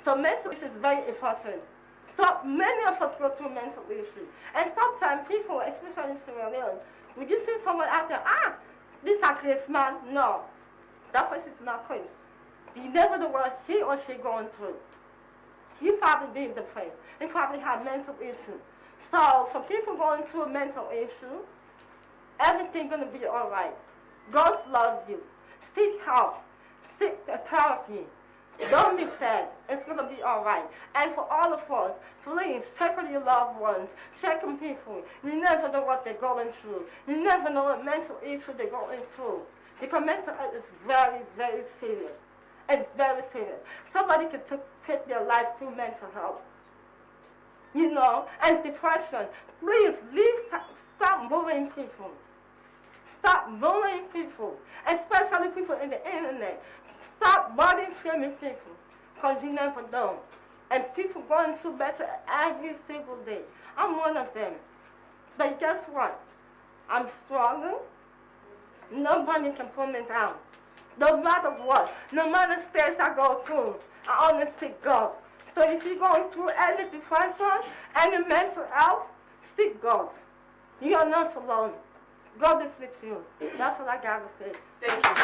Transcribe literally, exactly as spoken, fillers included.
So mental issues is very important. So many of us go through mental issues. And sometimes people, especially in Sierra Leone, when you see someone out there, ah, this is a crazy man, no. That person is not crazy. You never know what he or she going through. He probably being depressed. He probably have mental issues. So for people going through a mental issue, everything's going to be all right. God loves you. Seek help. Seek therapy. Don't be sad. It's going to be all right. And for all of us, please check on your loved ones. Check on people. You never know what they're going through. You never know what mental issue they're going through. Because mental health is very, very serious. It's very serious. Somebody could take their life through mental health. You know, and depression. Please, leave, stop bullying people. Stop bullying people, especially people in the internet. Stop body shaming people, because you never know. And people going through better every single day. I'm one of them. But guess what? I'm stronger. Nobody can pull me down. No matter what, no matter the stage I go through, I only seek God. So if you're going through any depression, any mental health, seek God. You are not alone. God is with you. That's all I got to say. Thank you.